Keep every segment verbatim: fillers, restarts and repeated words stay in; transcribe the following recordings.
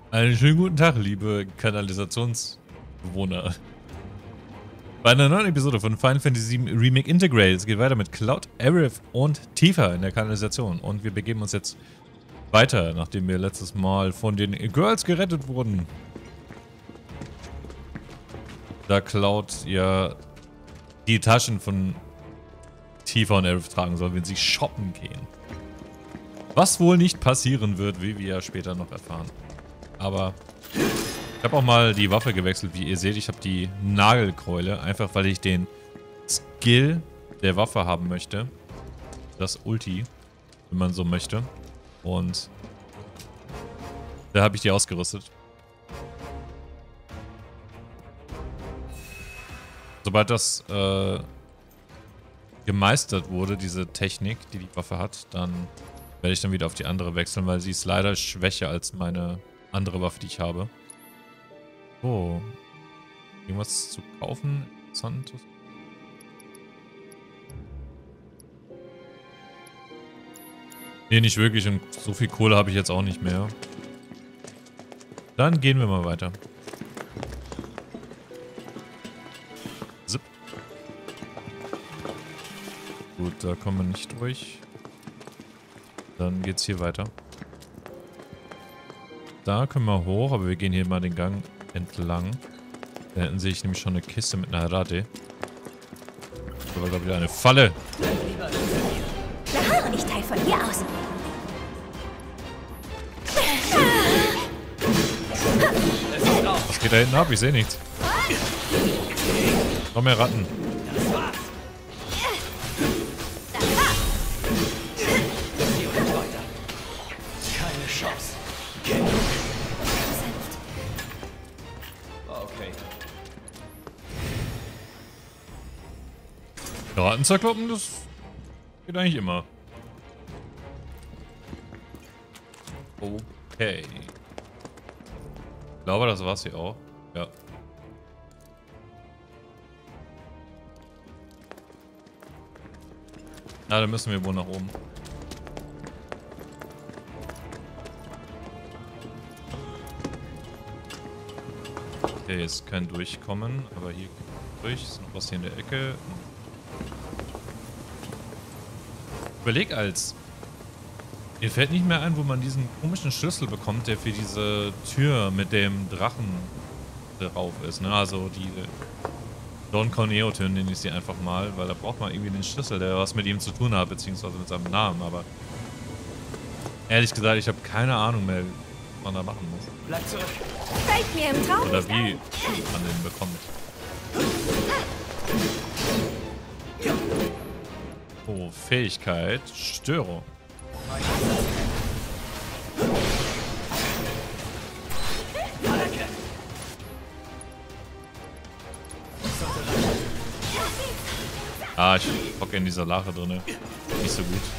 Einen schönen guten Tag, liebe Kanalisationsbewohner. Bei einer neuen Episode von Final Fantasy sieben Remake Integrate. Es geht weiter mit Cloud, Aerith und Tifa in der Kanalisation. Und wir begeben uns jetzt weiter, nachdem wir letztes Mal von den Girls gerettet wurden. Da Cloud ja die Taschen von Tifa und Aerith tragen soll, wenn sie shoppen gehen. Was wohl nicht passieren wird, wie wir ja später noch erfahren. Aber ich habe auch mal die Waffe gewechselt, wie ihr seht. Ich habe die Nagelkeule, einfach weil ich den Skill der Waffe haben möchte. Das Ulti, wenn man so möchte. Und da habe ich die ausgerüstet. Sobald das äh, gemeistert wurde, diese Technik, die die Waffe hat, dann werde ich dann wieder auf die andere wechseln, weil sie ist leider schwächer als meine andere Waffe, die ich habe. Oh. Irgendwas zu kaufen? Interessantes. Nee, nicht wirklich. Und so viel Kohle habe ich jetzt auch nicht mehr. Dann gehen wir mal weiter. Zip. Gut, da kommen wir nicht durch. Dann geht's hier weiter. Da können wir hoch, aber wir gehen hier mal den Gang entlang. Da hinten sehe ich nämlich schon eine Kiste mit einer Ratte. Das war, glaube ich, eine Falle. Klar, ich teile von hier aus. Was geht da hinten ab? Ich sehe nichts. Noch mehr Ratten. Ratten zerkloppen, das geht eigentlich immer. Okay. Ich glaube, das war's hier auch. Ja. Na, dann müssen wir wohl nach oben. Okay, jetzt kein Durchkommen, aber hier durch. Ist noch was hier in der Ecke. Überleg als. Mir fällt nicht mehr ein, wo man diesen komischen Schlüssel bekommt, der für diese Tür mit dem Drachen drauf ist. Ne? Also die Don Corneo-Tür nenne ich sie einfach mal, weil da braucht man irgendwie den Schlüssel, der was mit ihm zu tun hat, beziehungsweise mit seinem Namen. Aber ehrlich gesagt, ich habe keine Ahnung mehr, was man da machen muss. Bleib zurück. Fällt mir im Traum. Oder wie man den bekommt. Oh, Fähigkeit, Störung. Ah, ich hocke in dieser Lache drin. Nicht so gut.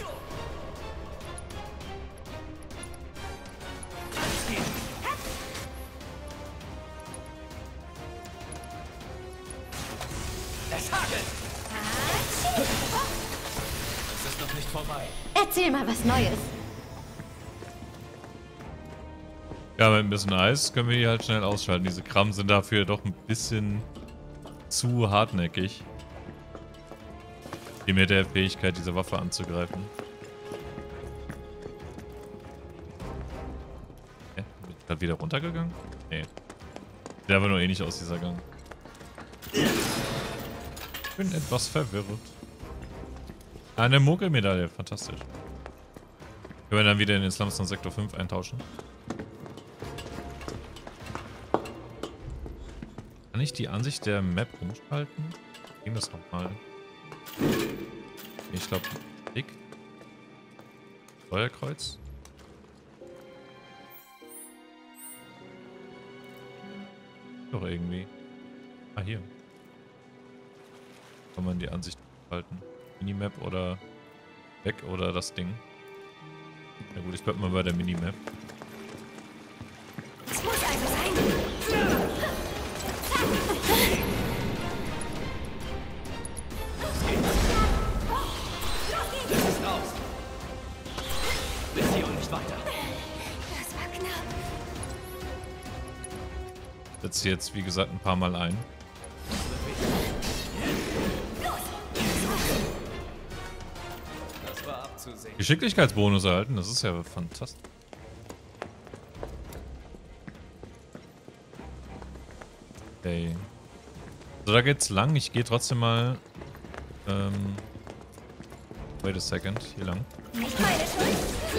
Erzähl mal was Neues. Ja, mit ein bisschen Eis können wir die halt schnell ausschalten. Diese Kram sind dafür doch ein bisschen zu hartnäckig. Die mit der Fähigkeit, diese Waffe anzugreifen. Hä? Bin ich gerade wieder runtergegangen? Nee. Der war nur eh nicht aus dieser Gang. Ich bin etwas verwirrt. Eine Mogelmedaille, fantastisch. Können wir dann wieder in den Slums von Sektor fünf eintauschen? Kann ich die Ansicht der Map umschalten? Ging das nochmal? Ich glaube, Klick. Steuerkreuz. Doch irgendwie. Ah, hier. Kann man die Ansicht umschalten? Minimap oder weg oder das Ding. Na gut, ich bleib mal bei der Minimap. Es muss also sein. Das ist aus. Bis hier und nicht weiter. Das war knapp. Setze jetzt, wie gesagt, ein paar Mal ein. Das war abzusehen. Geschicklichkeitsbonus erhalten, das ist ja fantastisch. Okay. So, da geht's lang. Ich gehe trotzdem mal. Ähm. Wait a second, hier lang. Nicht meine Schuld.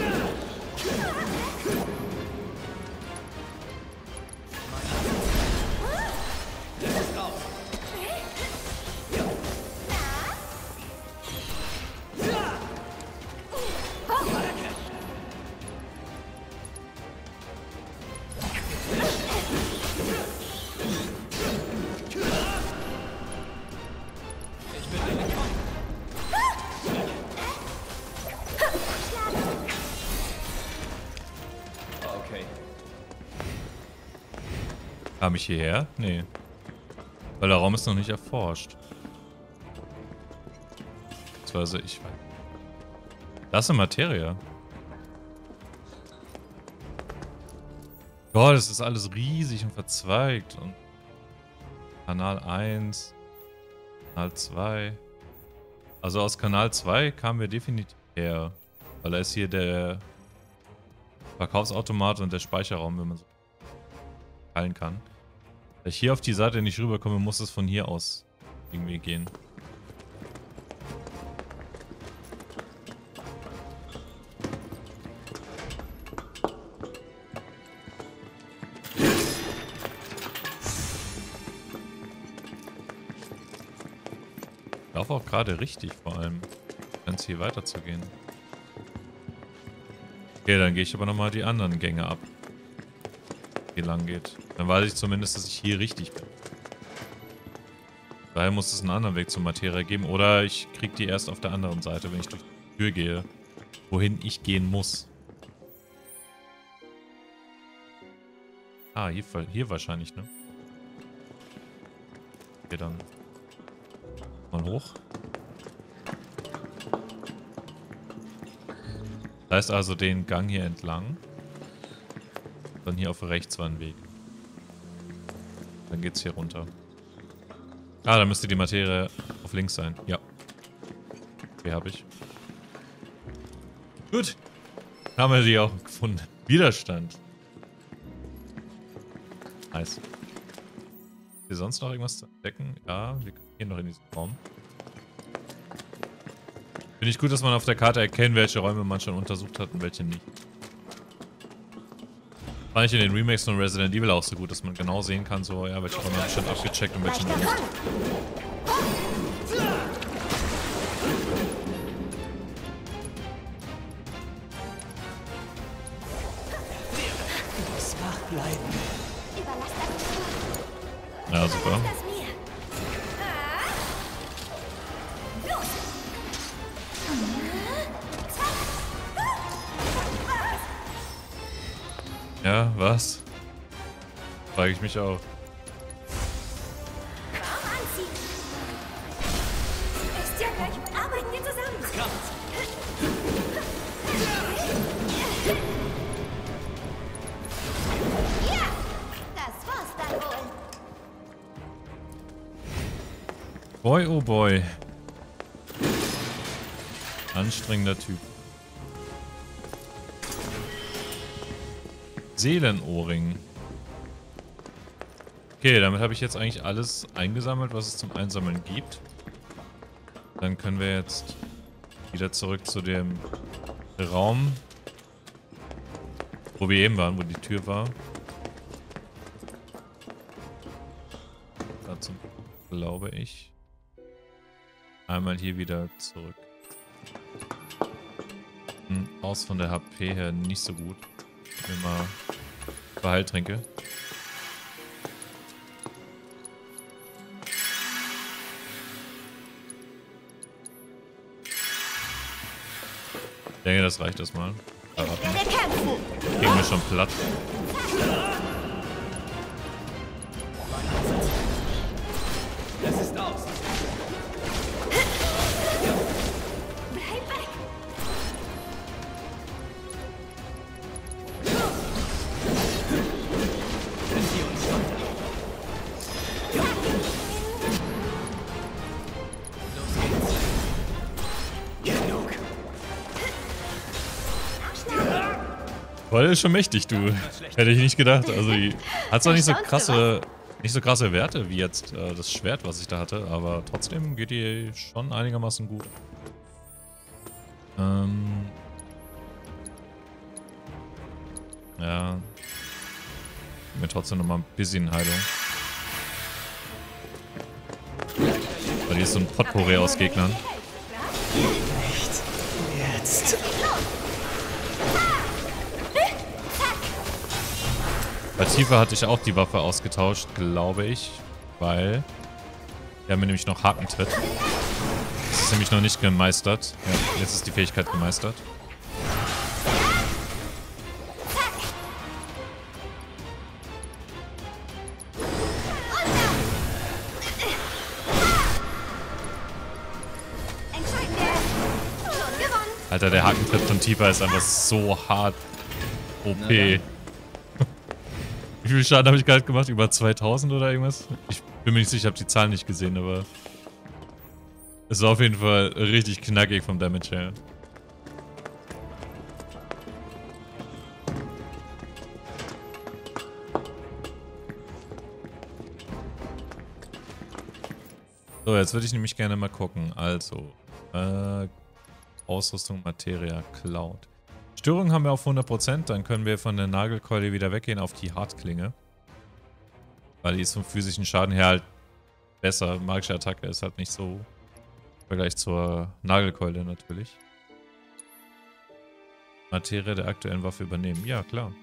Kam ich hierher? Nee. Weil der Raum ist noch nicht erforscht. Beziehungsweise ich weiß. Das ist eine Materie. Gott, es ist alles riesig und verzweigt. Und Kanal eins, Kanal zwei. Also aus Kanal zwei kamen wir definitiv her. Weil da ist hier der Verkaufsautomat und der Speicherraum, wenn man so teilen kann. Da ich hier auf die Seite nicht rüberkomme, muss es von hier aus irgendwie gehen. Ich laufe auch gerade richtig, vor allem, wenn es hier weiterzugehen. Okay, dann gehe ich aber nochmal die anderen Gänge ab. Hier lang geht. Dann weiß ich zumindest, dass ich hier richtig bin. Daher muss es einen anderen Weg zur Materie geben. Oder ich kriege die erst auf der anderen Seite, wenn ich durch die Tür gehe. Wohin ich gehen muss. Ah, hier, hier wahrscheinlich, ne? Okay, dann mal hoch. Das heißt also den Gang hier entlang. Dann hier auf rechts war ein Weg. Dann geht's hier runter. Ah, da müsste die Materie auf links sein. Ja. Okay, habe ich. Gut. Haben wir die auch gefunden. Widerstand. Nice. Ist hier sonst noch irgendwas zu entdecken? Ja, wir gehen noch in diesen Raum. Finde ich gut, dass man auf der Karte erkennt, welche Räume man schon untersucht hat und welche nicht. Fand ich in den Remakes von Resident Evil auch so gut, dass man genau sehen kann, so, ja, welche Räume habe ich schon abgecheckt und welche nicht. Ja, super. Ja, was? Frage ich mich auch. Ist ja gleich. Arbeiten wir zusammen. Ja, das war's dann wohl. Boy, oh boy. Anstrengender Typ. Seelenohrring. Okay, damit habe ich jetzt eigentlich alles eingesammelt, was es zum Einsammeln gibt. Dann können wir jetzt wieder zurück zu dem Raum, wo wir eben waren, wo die Tür war. Dazu glaube ich. Einmal hier wieder zurück. Hm, aus von der H P her nicht so gut. Ich nehme mal Beheiltränke. Ich denke, das reicht erstmal. Kriegen wir schon platt. Es ist aus. Bleib weg. Sind sie uns schon? Voll ist schon mächtig, du. Hätte ich nicht gedacht. Also die hat zwar nicht so krasse, nicht so krasse Werte wie jetzt äh, das Schwert, was ich da hatte, aber trotzdem geht die schon einigermaßen gut. Ähm. Ja. Mir trotzdem nochmal ein bisschen Heilung. Weil hier ist so ein Potpourri aus Gegnern. Nicht jetzt. Bei Tifa hatte ich auch die Waffe ausgetauscht, glaube ich. Weil wir haben mir nämlich noch Hakentritt. Das ist nämlich noch nicht gemeistert. Ja, jetzt ist die Fähigkeit gemeistert. Alter, der Hakentritt von Tifa ist einfach so hart O P. Wie viel Schaden habe ich gerade gemacht? Über zweitausend oder irgendwas? Ich bin mir nicht sicher, ich habe die Zahlen nicht gesehen, aber es war auf jeden Fall richtig knackig vom Damage her. So, jetzt würde ich nämlich gerne mal gucken. Also, äh, Ausrüstung, Materia, Cloud. Störung haben wir auf hundert Prozent, dann können wir von der Nagelkeule wieder weggehen auf die Hartklinge. Weil die ist vom physischen Schaden her halt besser. Magische Attacke ist halt nicht so im Vergleich zur Nagelkeule natürlich. Materie der aktuellen Waffe übernehmen. Ja, klar.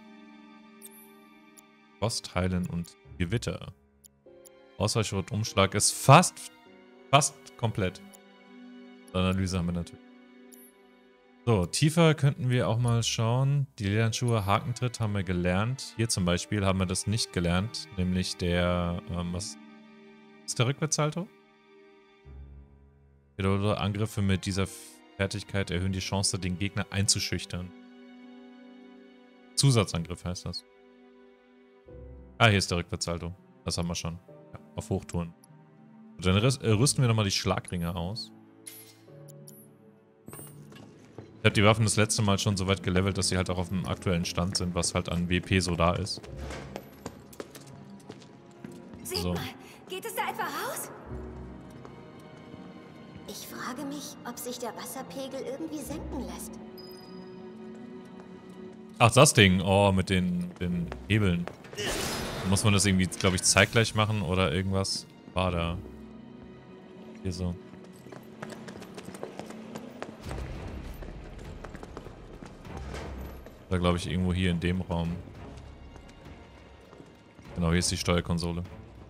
Frost, Heilen und Gewitter. Ausweichrot, Umschlag ist fast, fast komplett. Analyse haben wir natürlich. So, tiefer könnten wir auch mal schauen. Die Lederhandschuhe, Hakentritt haben wir gelernt. Hier zum Beispiel haben wir das nicht gelernt. Nämlich der, ähm, was ist der Rückwärtssalto? Oder Angriffe mit dieser Fertigkeit erhöhen die Chance, den Gegner einzuschüchtern. Zusatzangriff heißt das. Ah, hier ist der Rückwärtssalto. Das haben wir schon. Ja, auf Hochtouren. Dann rüsten wir nochmal die Schlagringe aus. Ich habe die Waffen das letzte Mal schon so weit gelevelt, dass sie halt auch auf dem aktuellen Stand sind, was halt an W P so da ist. Seht So. mal, geht es da etwa raus? Ich frage mich, ob sich der Wasserpegel irgendwie senken lässt. Ach, das Ding. Oh, mit den, den Hebeln. Muss man das irgendwie, glaube ich, zeitgleich machen oder irgendwas? War da. Hier so. Da glaube ich irgendwo hier in dem Raum. Genau, hier ist die Steuerkonsole.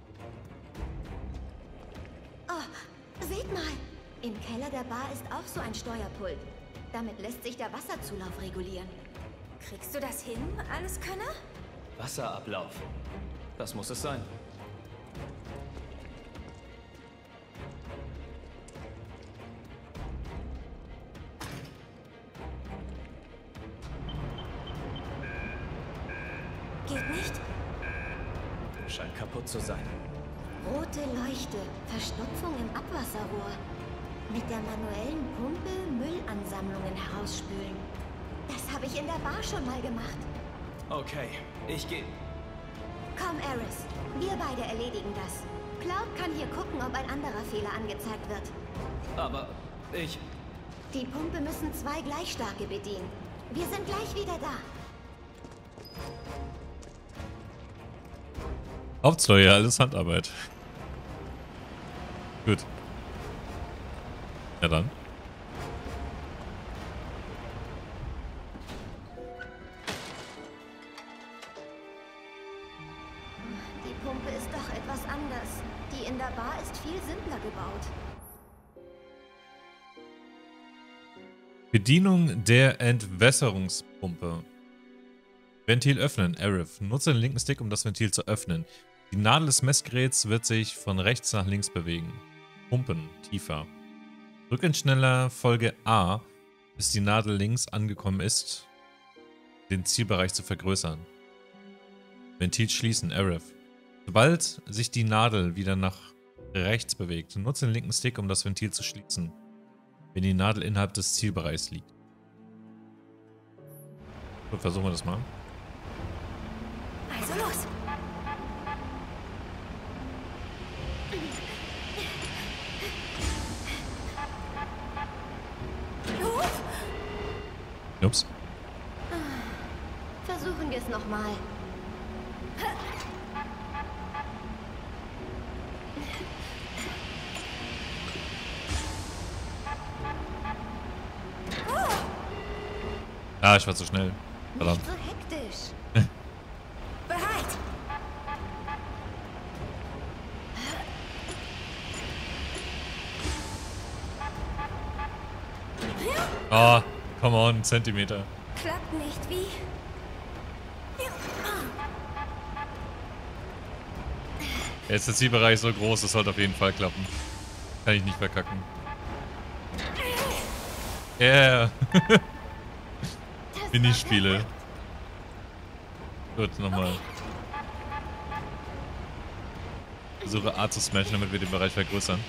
Oh, seht mal. Im Keller der Bar ist auch so ein Steuerpult. Damit lässt sich der Wasserzulauf regulieren. Kriegst du das hin, Alleskönner? Wasserablauf. Das muss es sein. Geht nicht? Scheint kaputt zu sein. Rote Leuchte, Verstopfung im Abwasserrohr. Mit der manuellen Pumpe Müllansammlungen herausspülen. Das habe ich in der Bar schon mal gemacht. Okay, ich gehe. Komm, Aris. Wir beide erledigen das. Cloud kann hier gucken, ob ein anderer Fehler angezeigt wird. Aber ich... Die Pumpe müssen zwei gleich starke bedienen. Wir sind gleich wieder da. Hauptsteuer, alles Handarbeit. Gut. Ja dann. Die Pumpe ist doch etwas anders. Die in der Bar ist viel simpler gebaut. Bedienung der Entwässerungspumpe. Ventil öffnen. Aerith. Nutze den linken Stick, um das Ventil zu öffnen. Die Nadel des Messgeräts wird sich von rechts nach links bewegen. Pumpen. Tiefer. Drücken schneller Folge A, bis die Nadel links angekommen ist, den Zielbereich zu vergrößern. Ventil schließen. Aerith. Sobald sich die Nadel wieder nach rechts bewegt, nutze den linken Stick, um das Ventil zu schließen, wenn die Nadel innerhalb des Zielbereichs liegt. Gut, versuchen wir das mal. Also los. Ups. Versuchen wir es nochmal. Ah, ich war zu schnell. Verdammt. Nicht so hektisch. Bereit! Ah, come on, Zentimeter. Klappt nicht wie... Jetzt ist der Zielbereich so groß, das sollte auf jeden Fall klappen. Kann ich nicht verkacken. Yeah. Minispiele. Gut, nochmal. Versuche A zu smashen, damit wir den Bereich vergrößern.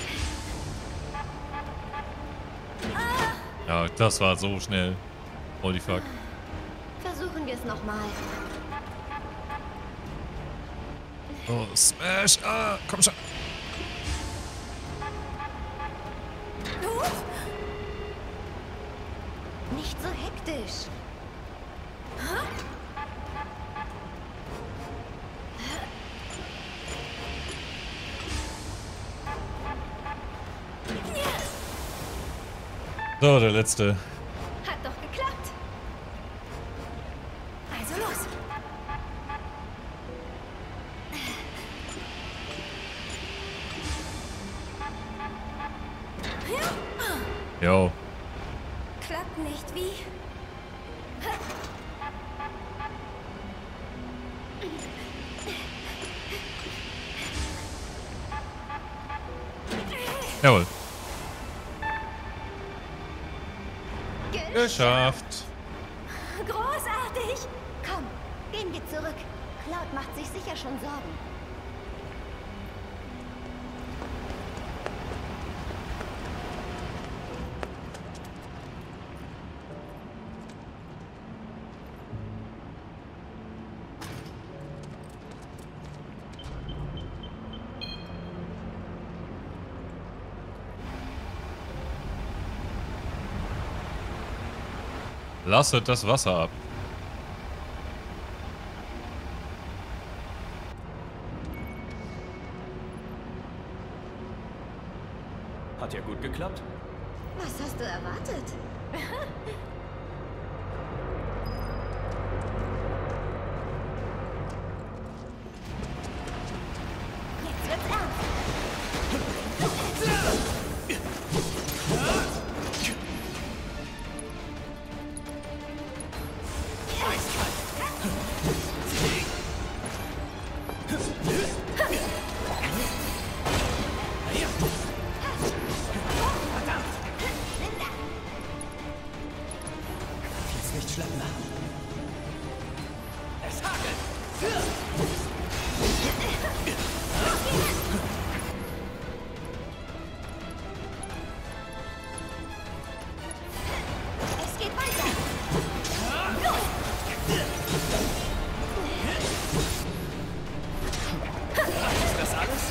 Ja, das war so schnell. Holy fuck. Versuchen wir es nochmal. Oh, Smash! Ah, komm schon! Nicht so hektisch. So, der letzte. Hat doch geklappt. Also los. Jo. Klappt nicht wie... Jawohl. Geschafft. Geschafft. Großartig. Komm, gehen wir zurück. Cloud macht sich sicher schon Sorgen. Lasset das Wasser ab. Hat ja gut geklappt. Was hast du erwartet? Jetzt wird's ernst. Nicht schleppen. Es hagelt! Es geht weiter. Ist das alles?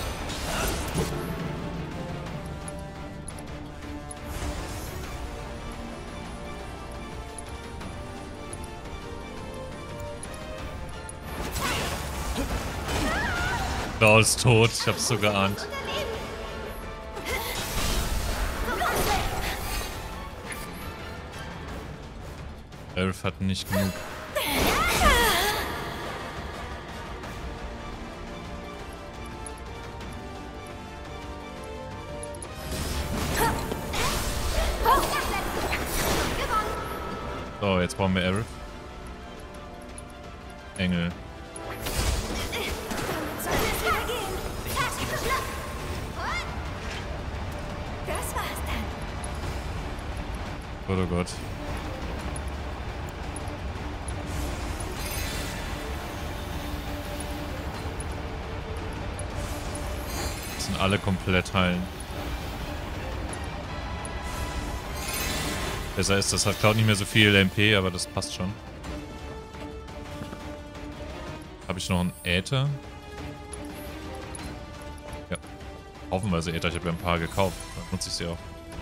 Cloud ist tot, ich hab's so geahnt. Elf hat nicht genug. So, jetzt brauchen wir Aerith. Engel. Das war's dann. Gott, oh Gott. Das sind alle komplett heilen. Besser ist, das hat Cloud nicht mehr so viel M P, aber das passt schon. Habe ich noch einen Äther? Ja. Haufenweise Äther. Ich habe ja ein paar gekauft. Dann nutze ich sie auch.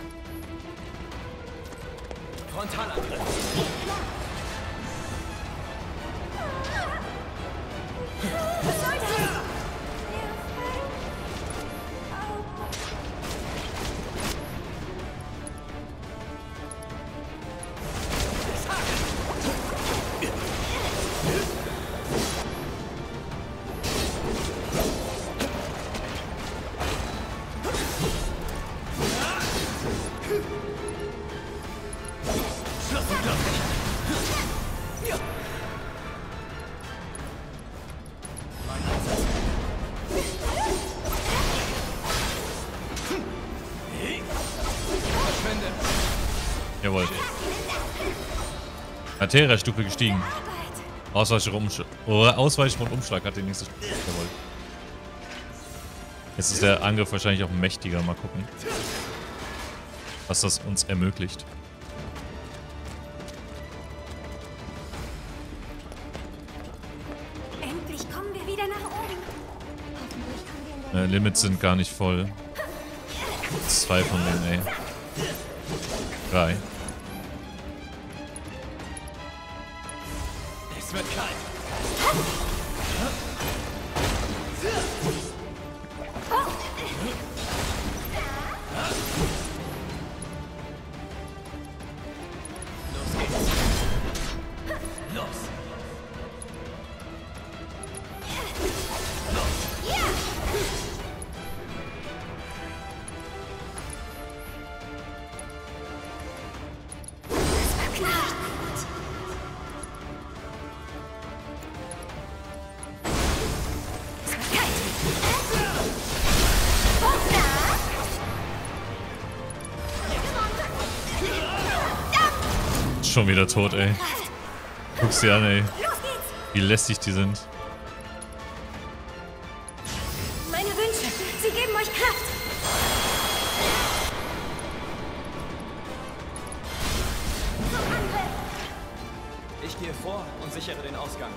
Frontalangriff. Was soll das? Jawohl. Materia-Stufe gestiegen. Ausweichen und Umschlag. Ausweichen und Umschlag hat die nächste Stufe. Jawohl. Jetzt ist der Angriff wahrscheinlich auch mächtiger. Mal gucken, was das uns ermöglicht. Endlich kommen wir wieder nach oben. Hoffentlich kommen wir in der Äh, Limits sind gar nicht voll. Zwei von denen, ey. Drei. Es wird kalt. Los geht's. Los. Schon wieder tot, ey. Guck's dir an, ey. Wie lästig die sind. Meine Wünsche, sie geben euch Kraft. Ich gehe vor und sichere den Ausgang.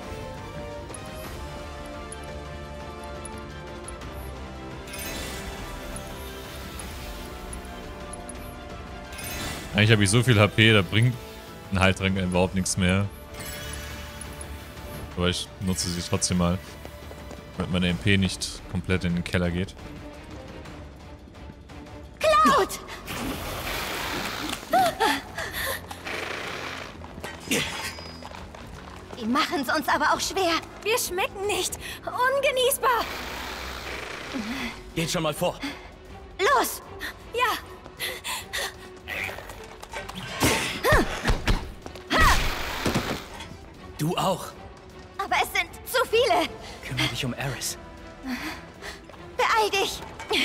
Eigentlich habe ich so viel H P, da bringt ein Heiltrank überhaupt nichts mehr. Aber ich nutze sie trotzdem mal, damit meine M P nicht komplett in den Keller geht. Cloud! Die machen's uns aber auch schwer. Wir schmecken nicht. Ungenießbar. Geht schon mal vor. Los! Ja! Du auch. Aber es sind zu viele. Kümmere dich um Eris. Beeil dich.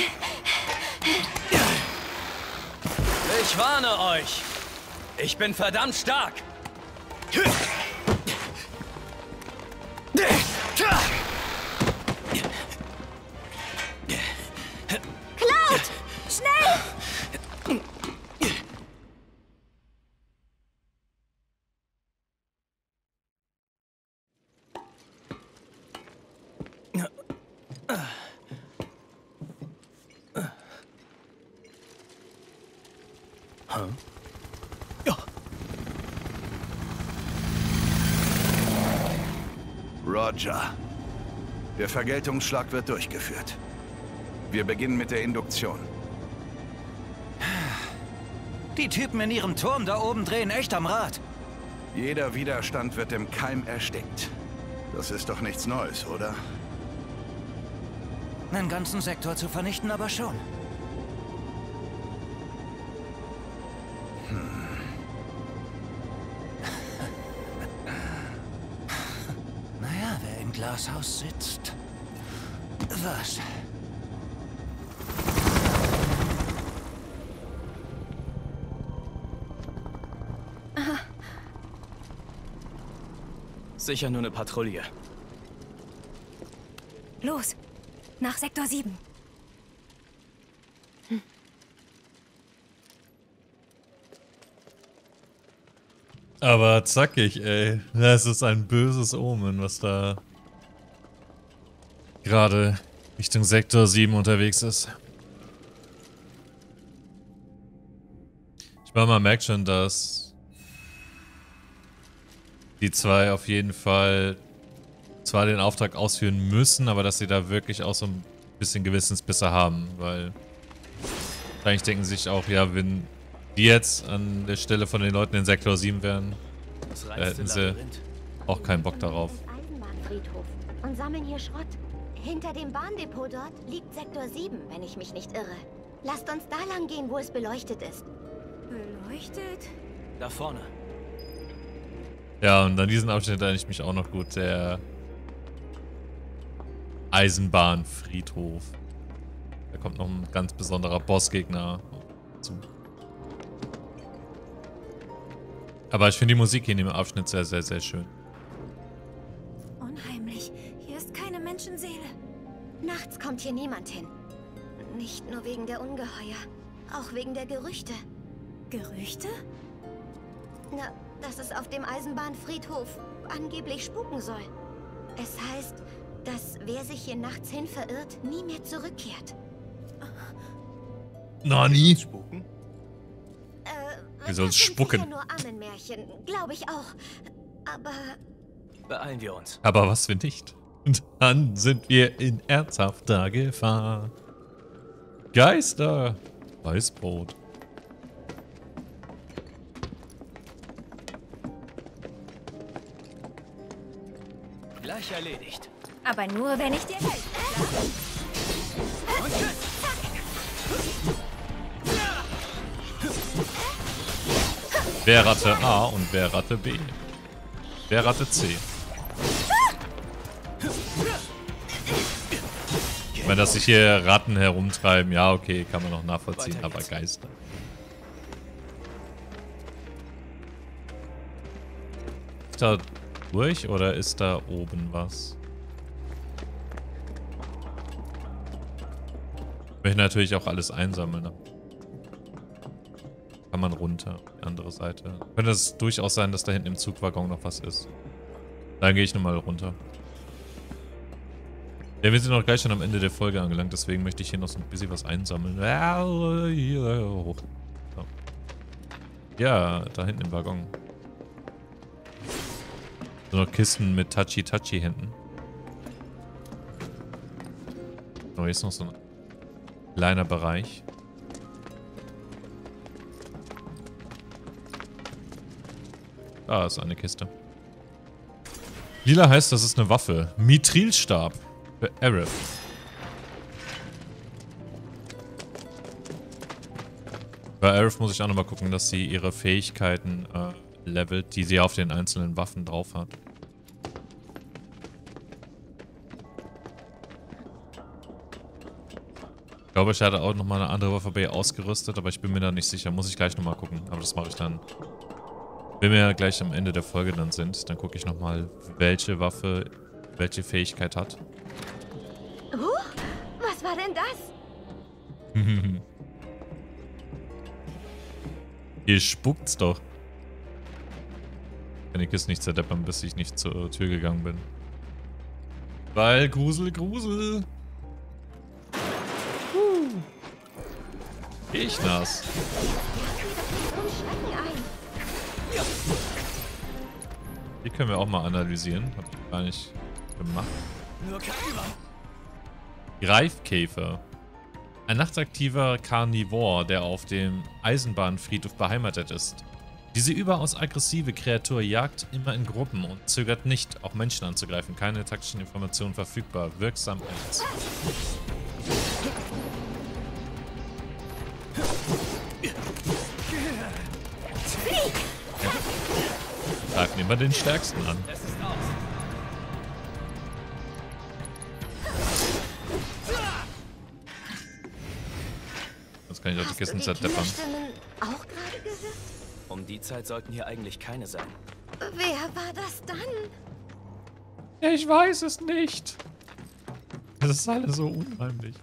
Ich warne euch. Ich bin verdammt stark. Cloud! Schnell! Roger. Der Vergeltungsschlag wird durchgeführt. Wir beginnen mit der Induktion. Die Typen in ihrem Turm da oben drehen echt am Rad. Jeder Widerstand wird im Keim erstickt. Das ist doch nichts Neues, oder? Einen ganzen Sektor zu vernichten aber schon. Hm. Naja, wer im Glashaus sitzt. Was? Sicher nur eine Patrouille. Los, nach Sektor sieben. Hm. Aber zackig, ey. Das ist ein böses Omen, was da gerade Richtung Sektor sieben unterwegs ist. Ich meine, man merkt schon, dass die zwei auf jeden Fall zwar den Auftrag ausführen müssen, aber dass sie da wirklich auch so ein bisschen Gewissensbisse haben, weil wahrscheinlich denken sie sich auch, ja, wenn die jetzt an der Stelle von den Leuten in Sektor sieben wären, Das da reinste hätten sie Labyrinth. auch keinen Bock darauf. Eisenbahnfriedhof und sammeln hier Schrott. Hinter dem Bahndepot dort liegt Sektor sieben, wenn ich mich nicht irre. Lasst uns da lang gehen, wo es beleuchtet ist. Beleuchtet? Da vorne. Ja, und an diesen Abschnitt erinnere ich mich auch noch gut, der Eisenbahnfriedhof. Da kommt noch ein ganz besonderer Bossgegner zu. Aber ich finde die Musik hier in dem Abschnitt sehr, sehr, sehr schön. Unheimlich. Hier ist keine Menschenseele. Nachts kommt hier niemand hin. Nicht nur wegen der Ungeheuer, auch wegen der Gerüchte. Gerüchte? Na, dass es auf dem Eisenbahnfriedhof angeblich spuken soll. Es heißt, dass wer sich hier nachts hin verirrt, nie mehr zurückkehrt. Nani? Spuken? Äh, Wir sollen das sind spucken. sicher nur Ammenmärchen, glaube ich auch. Aber Beeilen wir uns. Aber was wir nicht. Und dann sind wir in ernsthafter Gefahr. Geister. Weißbrot. Gleich erledigt. Aber nur, wenn ich dir helfe. Und tschüss. Wer Ratte A und wer Ratte B? Wer Ratte C? Ich meine, dass sich hier Ratten herumtreiben, ja okay, kann man noch nachvollziehen, Weiter aber geht's. Geister. Ist da durch oder ist da oben was? Ich möchte natürlich auch alles einsammeln. Ne? Kann man runter, die andere Seite. Könnte es durchaus sein, dass da hinten im Zugwaggon noch was ist. Dann gehe ich nochmal runter. Ja, wir sind auch gleich schon am Ende der Folge angelangt, deswegen möchte ich hier noch so ein bisschen was einsammeln. So. Ja, da hinten im Waggon. So noch Kisten mit Touchy-Touchy hinten. Oh, hier ist noch so ein kleiner Bereich. Da ist eine Kiste. Lila heißt, das ist eine Waffe. Mithrilstab. Für Aerith. Bei Aerith muss ich auch nochmal gucken, dass sie ihre Fähigkeiten äh, levelt, die sie auf den einzelnen Waffen drauf hat. Ich glaube, ich hatte auch nochmal eine andere Waffe bei ihr ausgerüstet, aber ich bin mir da nicht sicher. Muss ich gleich nochmal gucken. Aber das mache ich dann. Wenn wir ja gleich am Ende der Folge dann sind, dann gucke ich nochmal, welche Waffe welche Fähigkeit hat. huh, was war denn das? Hier spuckt's doch. Kann die Kiste nicht zerdeppern, bis ich nicht zur Tür gegangen bin. Weil Grusel, Grusel. Huh. Geh ich nass. So ein Schrecken ein. Die können wir auch mal analysieren. Hab ich gar nicht gemacht. Nur kein Über. Greifkäfer. Ein nachtaktiver Karnivor, der auf dem Eisenbahnfriedhof beheimatet ist. Diese überaus aggressive Kreatur jagt immer in Gruppen und zögert nicht, auch Menschen anzugreifen. Keine taktischen Informationen verfügbar. Wirksam eins. Greifen immer den Stärksten an. Es ist aus. Jetzt kann ich auch die Hast Kisten du die zerdeppern. Kinderstimmen auch gerade gehört? Um die Zeit sollten hier eigentlich keine sein. Wer war das dann? Ich weiß es nicht. Das ist alles so unheimlich.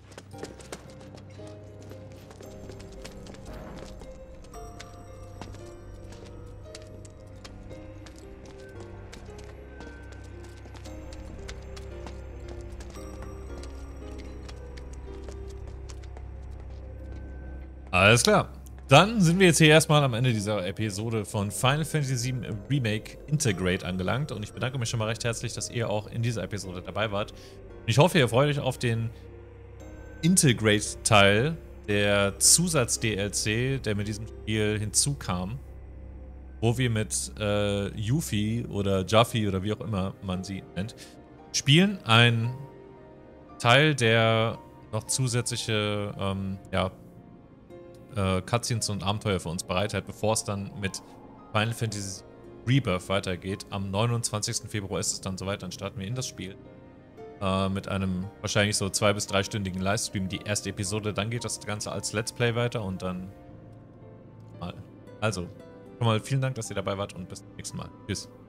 Alles klar. Dann sind wir jetzt hier erstmal am Ende dieser Episode von Final Fantasy sieben Remake Integrate angelangt. Und ich bedanke mich schon mal recht herzlich, dass ihr auch in dieser Episode dabei wart. Ich hoffe, ihr freut euch auf den Integrate-Teil, der Zusatz-D L C, der mit diesem Spiel hinzukam, wo wir mit äh, Yuffie oder Jaffi oder wie auch immer man sie nennt, spielen. Ein Teil, der noch zusätzliche ähm, ja, äh, Cutscenes und Abenteuer für uns bereithält, bevor es dann mit Final Fantasy Rebirth weitergeht. Am neunundzwanzigsten Februar ist es dann soweit, dann starten wir in das Spiel. Äh, mit einem wahrscheinlich so zwei- bis dreistündigen Livestream, die erste Episode. Dann geht das Ganze als Let's Play weiter und dann mal. Also, schon mal vielen Dank, dass ihr dabei wart und bis zum nächsten Mal. Tschüss.